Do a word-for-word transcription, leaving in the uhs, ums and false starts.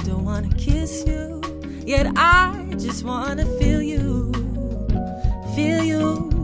don't wanna kiss you, yet I just wanna feel you, feel you.